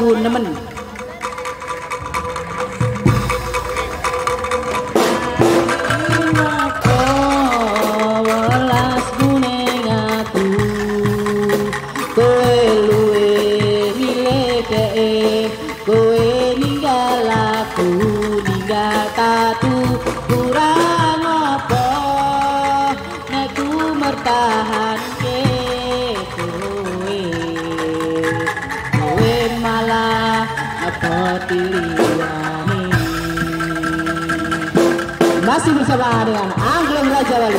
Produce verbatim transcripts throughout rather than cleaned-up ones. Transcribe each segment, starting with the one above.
lagu nemen. Masih bersama dengan Angklung Raja Wali.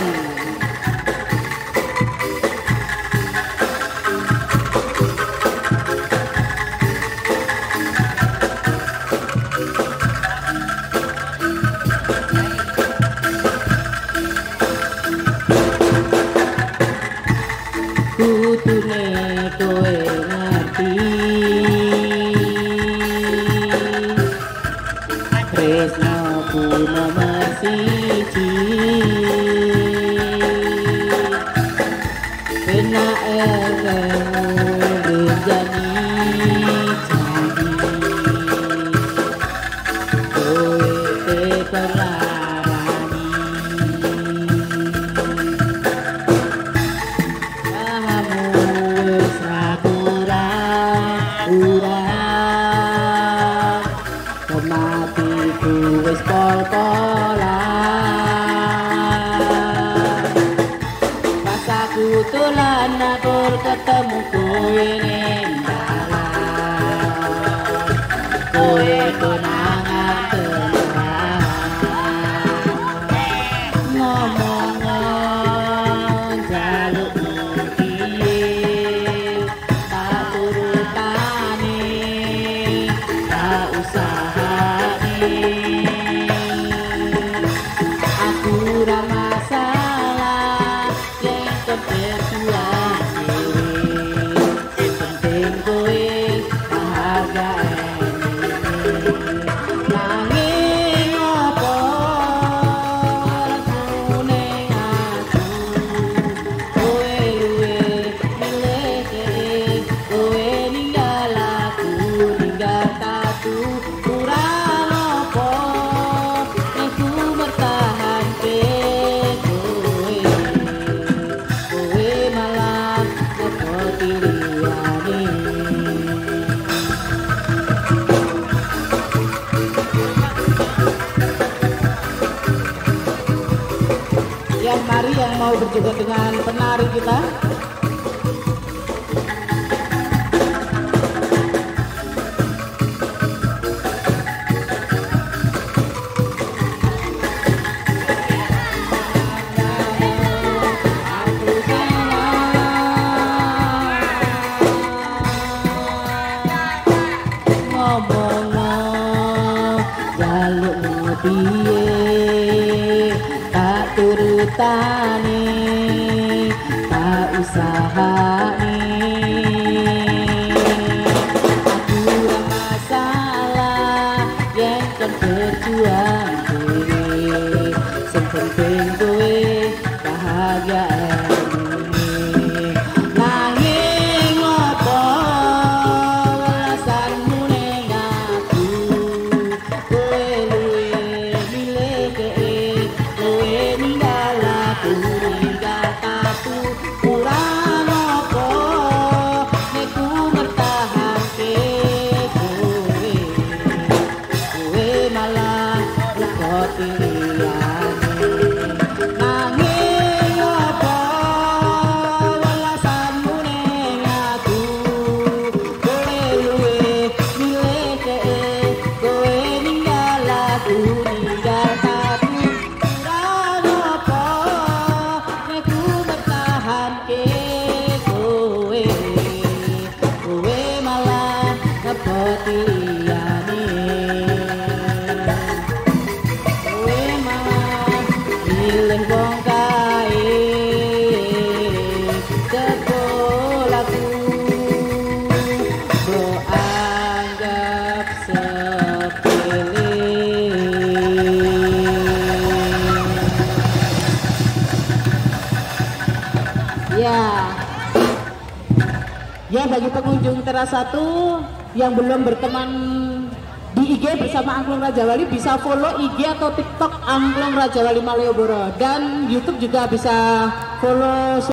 Kutune kowe ngerti tresnoku nomor siji kena eremu jani jadi kowe te perlarani kamu wis ra kurang matiku wis pol-polan pas aku tulan akur ketemu kowe ning dalan kowe konangan tenan ngomong jalukmu piye tak turutane tak usah yang mari yang mau berjoget dengan penari kita. Ngomong jalukmu piye tak turutane tak usahane aku ora masalah yen kon berjuang dhewe sing penting kowe bahagia nanging apa alasanmu ning aku kowe luwih milih kowe ninggal aku ninggal aku kurang apa nek ku mertahanke kowe kowe malah repot pilihane nanging apa alasanmu ning aku kowe luwih milih kowe ninggal aku ninggal aku kurang apa nek ku mertahanke kowe kowe malah repot liyane kowe malah milih wong kae sekolahku mbok anggap sepele. Ya, ya bagi pengunjung teras satu yang belum berteman di I G bersama Angklung Rajawali bisa follow I G atau TikTok Angklung Rajawali Malioboro, dan YouTube juga bisa follow